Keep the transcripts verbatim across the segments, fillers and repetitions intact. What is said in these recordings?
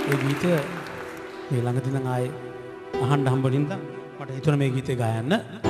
ඒ ගීතය මේ ළඟදී නම් ආයේ අහන්න හම්බුනින්ද මට හිතුණා මේ ගීතේ ගායන්න.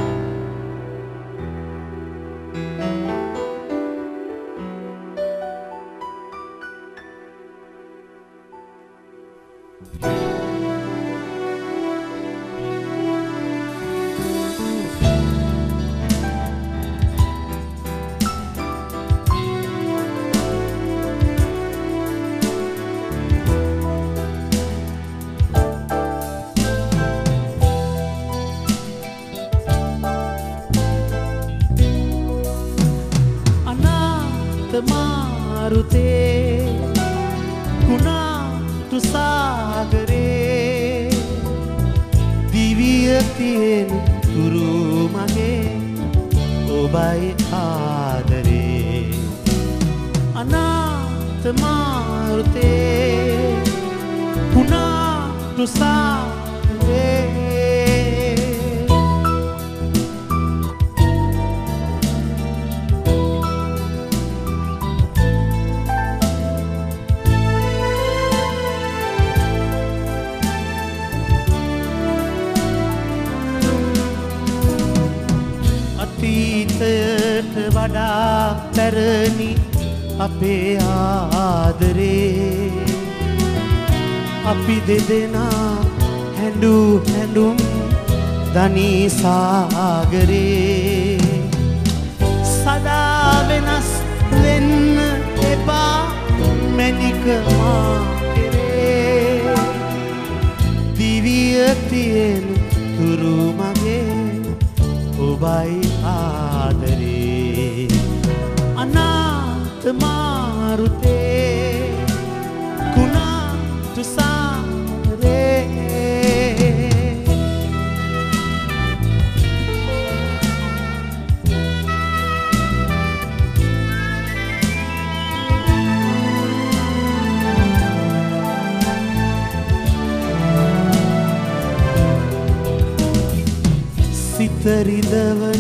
රිදවන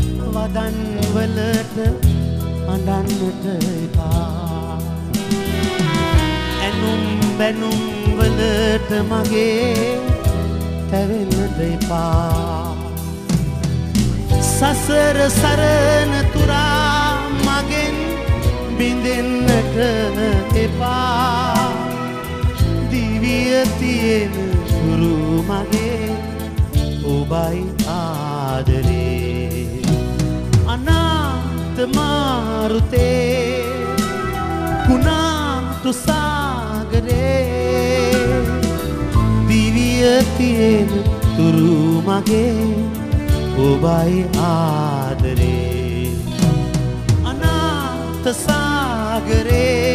වදන් වලට අඬන්නට එපා. ඇනුම් බැනුම් වලට මගේ තැවෙන්නට එපා. සසර සරණ තුරා මගෙන් බිඳෙන්නට එපා. දිවිය තියෙන ගුරු මගේ ඔබයි ආදරේ. අනාත මාරුතේ කුණාටු සාගරේ. දිවිය තියෙන තුරු මගේ ඔබයි ආදරේ. අනාත සාගරේ